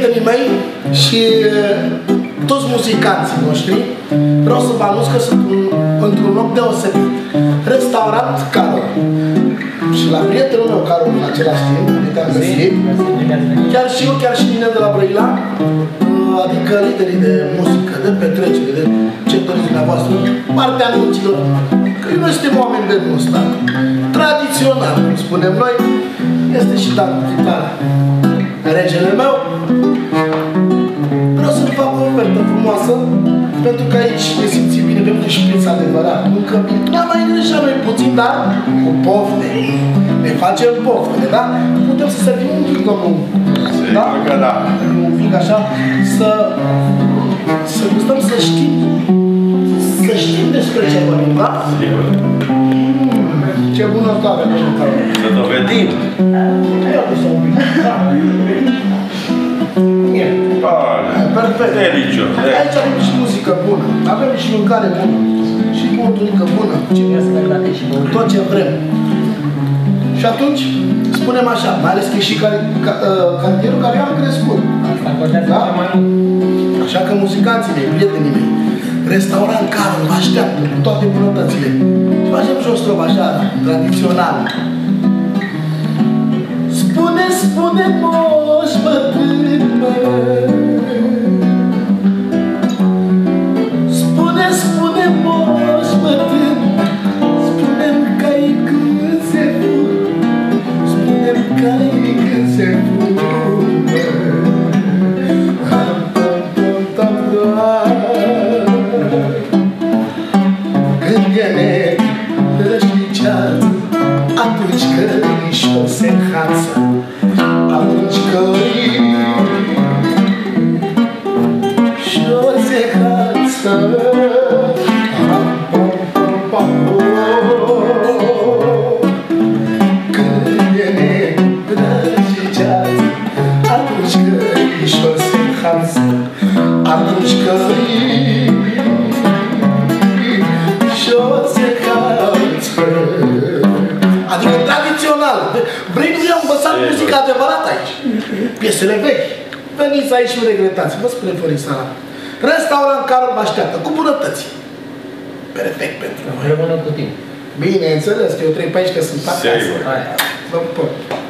prietenii mei și toți muzicanții noștri, vreau să vă anunț că sunt într-un loc deosebit. Restaurant Carol. Și la prietenul meu Carol în același timp, te-am găsit. Chiar și eu, chiar și mine de la Brăila, adică liderii de muzică, de petrecere, de ce doriți dumneavoastră, partea anunților. Că noi suntem oameni de genul ăsta. Tradițional, cum spunem noi, este și tantul chitară. Regele meu, vreau să-mi fac o ofertă frumoasă, pentru că aici ne simțim bine, pentru că și preț adevărat. Încă bine, ne-am mai greșat noi puțin, dar cu pofte. Ne facem pofte, da? Putem să servim un pic, domnul. Da? Da. Un pic așa, să gustăm, să știm despre ce vorbim, da? Sigur. Ce bună toată, domnul Carol. Să dovedim. Ia cu să un pic. Da. Perfect. Delicios. Aici avem și muzică bună, avem și mâncare bună, și băuturică bună, tot ce vrem. Și atunci, spunem așa, mai ales că e și cartierul care eu am crescut. Da? Așa că muzicanții mei, prietenii mei, restaurant Carol vă așteaptă cu toate bunătățile. Și facem și o strofă așa, tradițională. Spune, spune, moș bătrân, spune, spune, moș bătrân, spune-mi că-i când se fură, spune-mi că-i când se fură. Când e negră și ceață, atunci cărișor se înhață, atunci cărișor se înhață. Când e negră și ceață, atunci cărișor se înhață, atunci cărișor se înhață. Adică tradițional. Vrei nu i-am învățat muzica adevărată aici. Piesele vechi. Veniți aici și nu regretați. Vă spune Florin Sara. Restaurant Carol vă așteaptă cu bunătăți. Perfect pentru noi. Rămână cu tine. Bineînțeles că eu trec pe aici că sunt acasă. Vă pupă.